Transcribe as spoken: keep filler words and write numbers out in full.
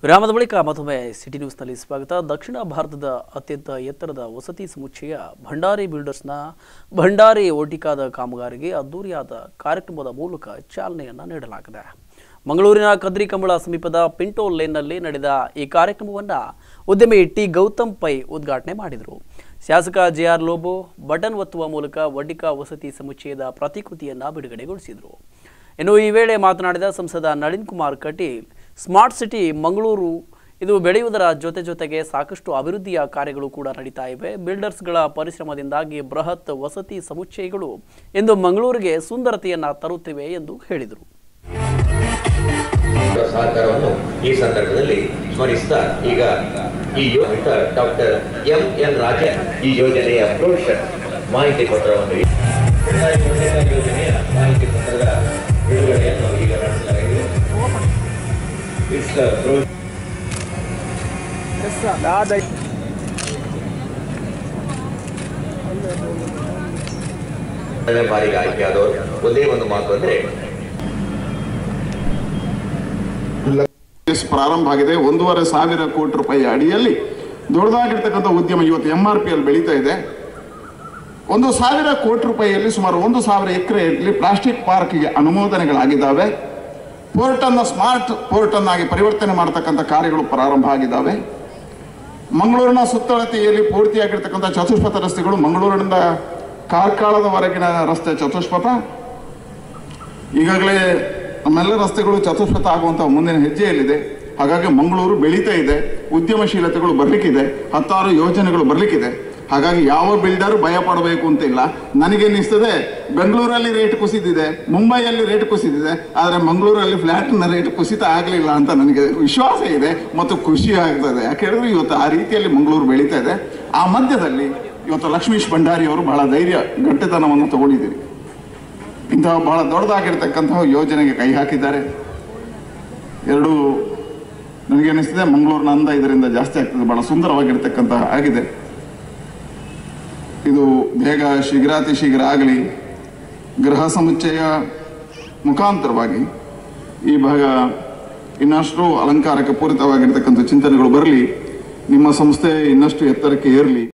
ವಿರಾಮದ ಬಳಿಕ ಮತ್ತೊಮ್ಮೆ ಸಿಟಿ ನ್ಯೂಸ್ನಲ್ಲಿ ಸ್ವಾಗತ. ದಕ್ಷಿಣ ಭಾರತದ ಅತ್ಯಂತ ಎತ್ತರದ ವಸತಿ ಸಮುಚ್ಚಯ ಭಂಡಾರಿ ಬಿಲ್ಡರ್ಸ್ನ ಭಂಡಾರಿ ಓಟಿಕಾದ ಕಾಮಗಾರಿಗೆ ಅದ್ದೂರಿಯಾದ ಕಾರ್ಯಕ್ರಮದ ಮೂಲಕ ಚಾಲನೆಯನ್ನು ನೀಡಲಾಗಿದೆ. ಮಂಗಳೂರಿನ ಕದ್ರಿ ಕಂಬಳ ಸಮೀಪದ ಪಿಂಟೋ ಲೇನ್ನಲ್ಲಿ ನಡೆದ ಈ ಕಾರ್ಯಕ್ರಮವನ್ನು ಉದ್ಯಮಿ ಟಿ ಗೌತಮ್ ಪೈ ಉದ್ಘಾಟನೆ ಮಾಡಿದರು. ಶಾಸಕ ಜೆ ಆರ್ ಲೋಬೋ ಬಟನ್ ಒತ್ತುವ ಮೂಲಕ ಒಡ್ಡಿಕಾ ವಸತಿ ಸಮುಚ್ಚಯದ ಪ್ರತಿಕೃತಿಯನ್ನು ಬಿಡುಗಡೆಗೊಳಿಸಿದರು. ಇನ್ನು ಈ ವೇಳೆ ಮಾತನಾಡಿದ ಸಂಸದ ನಳಿನ್ ಕುಮಾರ್ ಕಟೀಲ್, ಸ್ಮಾರ್ಟ್ ಸಿಟಿ ಮಂಗಳೂರು ಇದು ಬೆಳೆಯುವುದರ ಜೊತೆ ಜೊತೆಗೆ ಸಾಕಷ್ಟು ಅಭಿವೃದ್ಧಿಯ ಕಾರ್ಯಗಳು ಕೂಡ ನಡೀತಾ ಇವೆ. ಬಿಲ್ಡರ್ಸ್ಗಳ ಪರಿಶ್ರಮದಿಂದಾಗಿ ಬೃಹತ್ ವಸತಿ ಸಮುಚ್ಚಯಗಳು ಇಂದು ಮಂಗಳೂರಿಗೆ ಸುಂದರತೆಯನ್ನು ತರುತ್ತಿವೆ ಎಂದು ಹೇಳಿದರು. ಸಹಕಾರವನ್ನು ಈ ಸಂದರ್ಭದಲ್ಲಿ ಸ್ಮರಿಸುತ್ತಾ ಈಗ ಈ ಡಾಕ್ಟರ್ ಎಂ ಎನ್ ರಾಜನ್ ಈ ಯೋಜನೆಯ ಬ್ರೋಷರ್ ಮಾಹಿತಿ ಪತ್ರವನ್ನು ಯೋಜನೆಯ ಮಾಹಿತಿ ಪತ್ರದ ಬಿಡುಗಡೆಯನ್ನು ಈಗ ನಡೆಸಲಾಗಿದೆ. ಬಾರಿಗೆ ಆಯ್ಕೆಯಾದವರು ಒಂದೇ ಒಂದು ಮಾತು ಅಂದ್ರೆ ಪ್ರಾರಂಭ ಆಗಿದೆ. ಒಂದೂವರೆ ಸಾವಿರ ಕೋಟಿ ರೂಪಾಯಿ ಅಡಿಯಲ್ಲಿ ದೊಡ್ಡದಾಗಿರ್ತಕ್ಕಂಥ ಉದ್ಯಮ ಇವತ್ತು ಎಂ ಆರ್ ಪಿ ಅಲ್ಲಿ ಬೆಳೀತಾ ಇದೆ. ಒಂದು ಸಾವಿರ ಕೋಟಿ ರೂಪಾಯಿಯಲ್ಲಿ ಸುಮಾರು ಒಂದು ಸಾವಿರ ಎಕರೆಯಲ್ಲಿ ಪ್ಲಾಸ್ಟಿಕ್ ಪಾರ್ಕ್ಗೆ ಅನುಮೋದನೆಗಳಾಗಿದ್ದಾವೆ. ಪೋರ್ಟ್ ಅನ್ನು ಸ್ಮಾರ್ಟ್ ಪೋರ್ಟ್ ಅನ್ನಾಗಿ ಪರಿವರ್ತನೆ ಮಾಡತಕ್ಕಂಥ ಕಾರ್ಯಗಳು ಪ್ರಾರಂಭ ಆಗಿದ್ದಾವೆ. ಮಂಗಳೂರಿನ ಸುತ್ತಳತೆಯಲ್ಲಿ ಪೂರ್ತಿಯಾಗಿರ್ತಕ್ಕಂಥ ಚತುಷ್ಪಥ ರಸ್ತೆಗಳು, ಮಂಗಳೂರಿನಿಂದ ಕಾರ್ಕಳದವರೆಗಿನ ರಸ್ತೆ ಚತುಷ್ಪಥ, ಈಗಾಗಲೇ ನಮ್ಮೆಲ್ಲ ರಸ್ತೆಗಳು ಚತುಷ್ಪಥ ಆಗುವಂಥ ಮುಂದಿನ ಹೆಜ್ಜೆಯಲ್ಲಿದೆ. ಹಾಗಾಗಿ ಮಂಗಳೂರು ಬೆಳೀತಾ ಇದೆ, ಉದ್ಯಮಶೀಲತೆಗಳು ಬರಲಿಕ್ಕಿದೆ, ಹತ್ತಾರು ಯೋಜನೆಗಳು ಬರಲಿಕ್ಕಿದೆ. ಹಾಗಾಗಿ ಯಾವ ಬಿಲ್ಡರ್ ಭಯ ಪಡಬೇಕು ಅಂತ ಇಲ್ಲ. ನನಗೇನಿಸ್ತದೆ, ಬೆಂಗಳೂರಲ್ಲಿ ರೇಟ್ ಕುಸಿದಿದೆ, ಮುಂಬೈಯಲ್ಲಿ ರೇಟ್ ಕುಸಿದಿದೆ, ಆದರೆ ಮಂಗಳೂರಲ್ಲಿ ಫ್ಲ್ಯಾಟ್ನ ರೇಟ್ ಕುಸಿತ ಆಗಲಿಲ್ಲ ಅಂತ ನನಗೆ ವಿಶ್ವಾಸ ಇದೆ ಮತ್ತು ಖುಷಿ ಆಗ್ತದೆ. ಯಾಕೆ ಹೇಳಿದ್ರೆ ಇವತ್ತು ಆ ರೀತಿಯಲ್ಲಿ ಮಂಗಳೂರು ಬೆಳೀತಾ ಇದೆ. ಆ ಮಧ್ಯದಲ್ಲಿ ಇವತ್ತು ಲಕ್ಷ್ಮೀಶ್ ಭಂಡಾರಿ ಅವರು ಬಹಳ ಧೈರ್ಯ ಗಟ್ಟಿತನವನ್ನು ತಗೊಂಡಿದ್ದೀರಿ. ಇಂತಹ ಬಹಳ ದೊಡ್ಡದಾಗಿರ್ತಕ್ಕಂತಹ ಯೋಜನೆಗೆ ಕೈ ಹಾಕಿದ್ದಾರೆ. ಎರಡು ನನಗೇನಿಸ್ತದೆ ಮಂಗಳೂರಿನ ಅಂದ ಇದರಿಂದ ಜಾಸ್ತಿ ಆಗ್ತದೆ, ಬಹಳ ಸುಂದರವಾಗಿರ್ತಕ್ಕಂತಹ ಆಗಿದೆ. ಇದು ಬೇಗ ಶೀಘ್ರಾತಿ ಶೀಘ್ರ ಆಗಲಿ. ಗೃಹ ಸಮುಚ್ಚಯ ಮುಖಾಂತರವಾಗಿ ಈ ಭಾಗ ಇನ್ನಷ್ಟು ಅಲಂಕಾರಕ್ಕೆ ಪೂರಿತವಾಗಿರ್ತಕ್ಕಂಥ ಚಿಂತನೆಗಳು ಬರಲಿ, ನಿಮ್ಮ ಸಂಸ್ಥೆ ಇನ್ನಷ್ಟು ಎತ್ತರಕ್ಕೆ ಏರಲಿ.